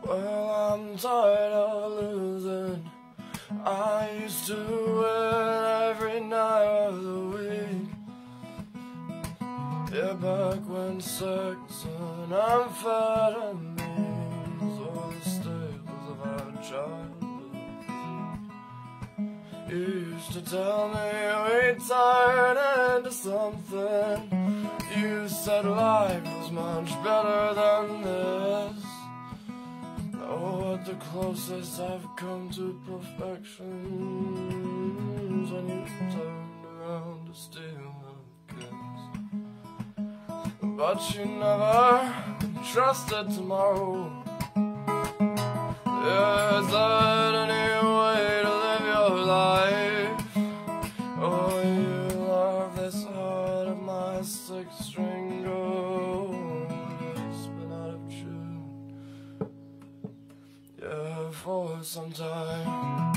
Well, I'm tired of losing. I used to win every night of the week. Yeah, back when sex and amphetamines were the staples of our childhood. You used to tell me we turned into something. You said life was much better than this. Oh, at the closest I've come to perfection is when you turned around to steal a kiss. But you never trusted tomorrow. Is that any way to live your life? Oh, you love this heart of my six-string gold. It's been out of tune, yeah, for some time.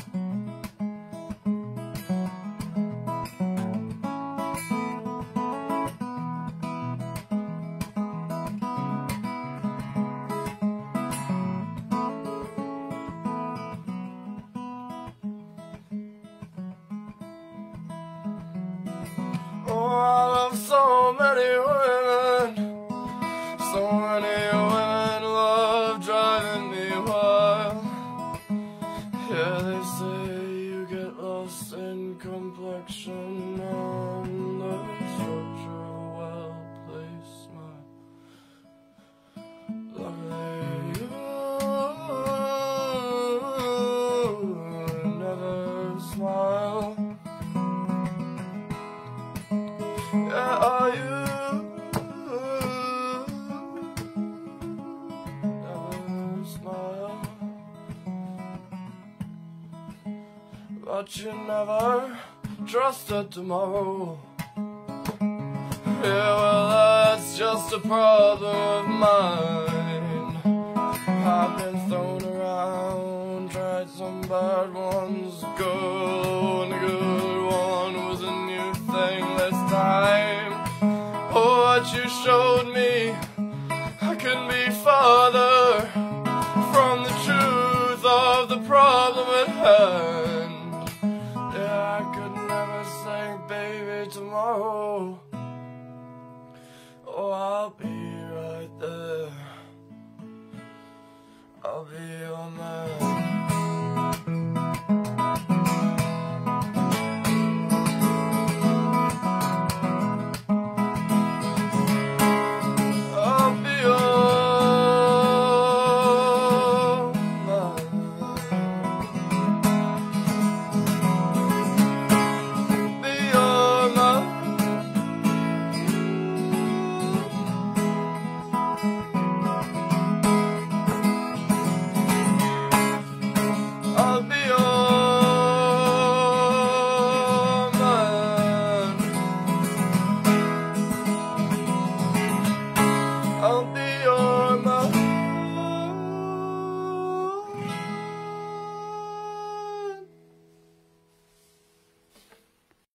Oh, I love so many women. So many women love driving me wild. Yeah, they say you get lost in complexion and the structure of well-placed smile. Luckily you never smile. Yeah, are you never smile? But you never trusted tomorrow. Yeah, well, that's just a problem of mine. I've been thrown around, tried some bad ones, good, and a good one was a new thing this time. Oh, what you showed me, I couldn't be farther from the truth of the problem at hand. Yeah, I could never say, baby, tomorrow. Oh, I'll be right there. I'll be your man.